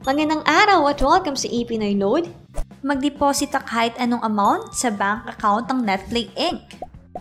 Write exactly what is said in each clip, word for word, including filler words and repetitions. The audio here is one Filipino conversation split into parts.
Magandang araw at welcome sa ePinoy Load. Mag-deposita kahit anong amount sa bank account ng Netplay Incorporated.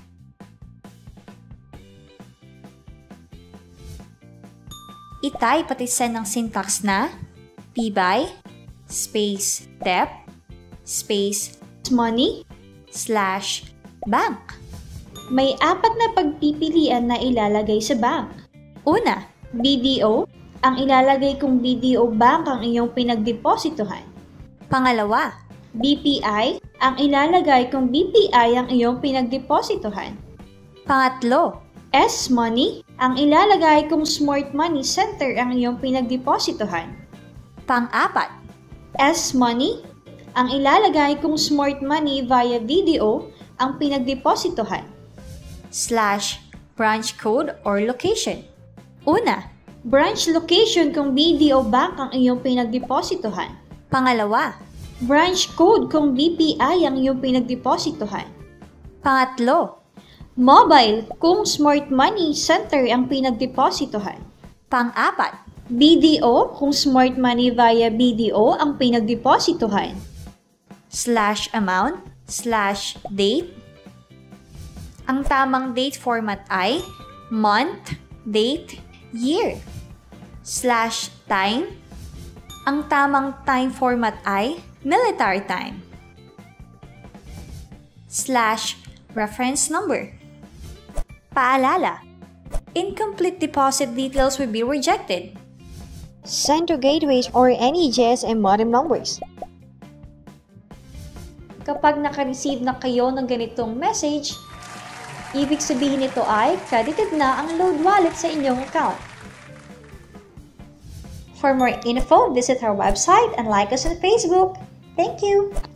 Itype pati send ng syntax na pbuy space dep space Money, slash bank. may apat na pagpipilian na ilalagay sa bank. Una, B D O, ang ilalagay kong B D O bank ang iyong pinagdepositohan. pangalawa, B P I, ang ilalagay kong B P I ang iyong pinagdepositohan. pangatlo, S-Money, ang ilalagay kong Smart Money Center ang iyong pinagdepositohan. pang-apat, S-Money, ang ilalagay kong Smart Money via V D O ang pinagdepositohan. slash branch code or location. Una, Branch location kung B D O bank ang iyong pinagdepositohan. pangalawa, Branch code kung B P I ang iyong pinagdepositohan. pangatlo, Mobile kung Smart Money Center ang pinagdepositohan. pang-apat, B D O kung Smart Money via B D O ang pinagdepositohan. slash amount, slash date. Ang tamang date format ay month, date, year. Slash time. Ang tamang time format ay military time. Slash reference number. Paalala, incomplete deposit details will be rejected. Send to gateways or any G S M modem numbers. Kapag naka-receive na kayo ng ganitong message, ibig sabihin nito ay credited na ang load wallet sa inyong account. For more info, visit our website and like us on Facebook. Thank you!